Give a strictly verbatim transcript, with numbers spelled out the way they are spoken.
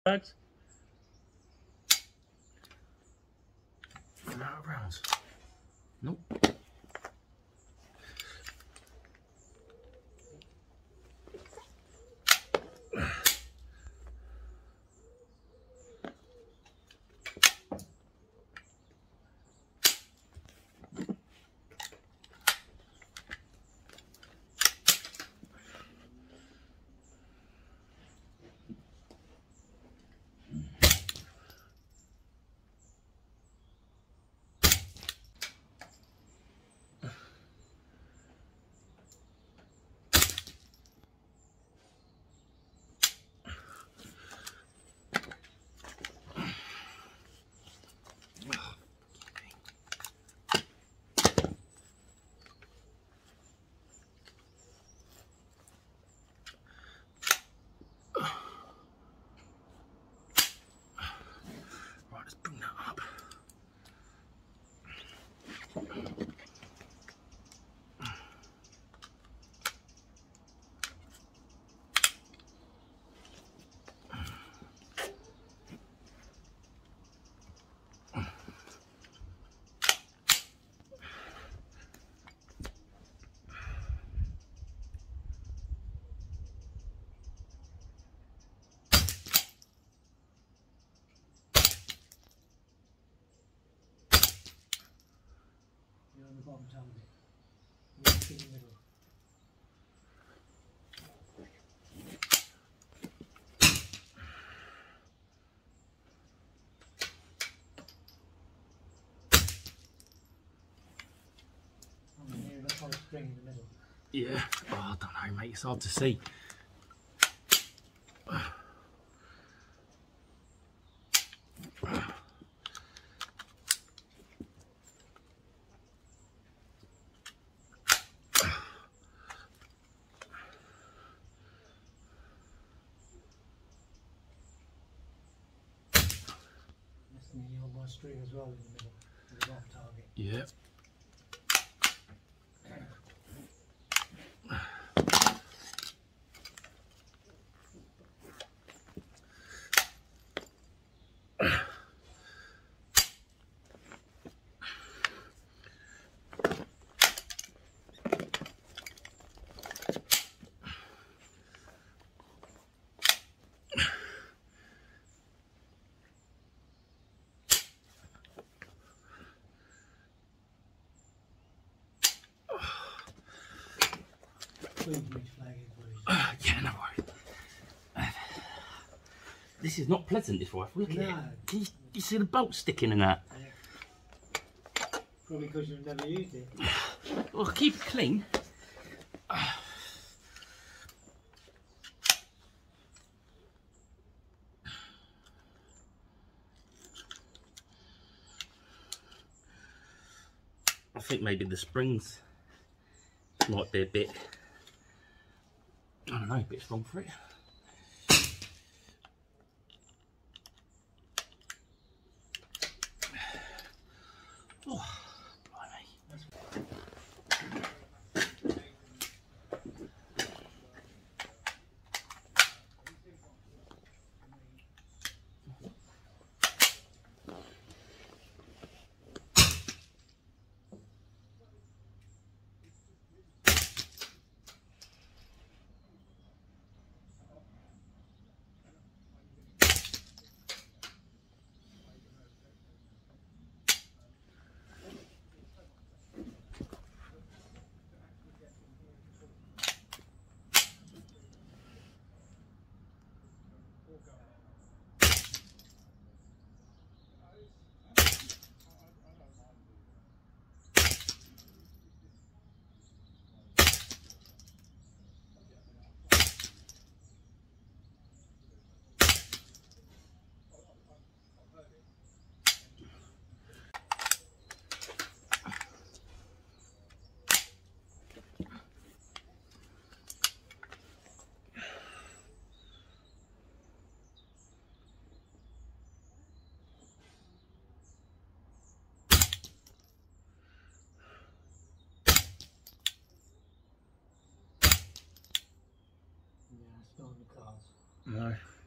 bags. I'm out of rounds. Nope. Let's bring that up. On the bottom target. In the middle. Oh, near the whole string in the middle. Yeah. Oh, I don't know, mate. It's hard to see. That's nearly on my string as well in the middle. In the bottom target. Yeah. Please use flagging, please. Uh, yeah, no worries. Uh, this is not pleasant, this wife. Look No. at it. Can you, you see the bolt sticking in that? Yeah. Probably because you've never used it. Well, keep it clean. Uh, I think maybe the springs might be a bit, I don't know, a bit strong for it. Oh, blimey. Yeah, it's not on the cards. No.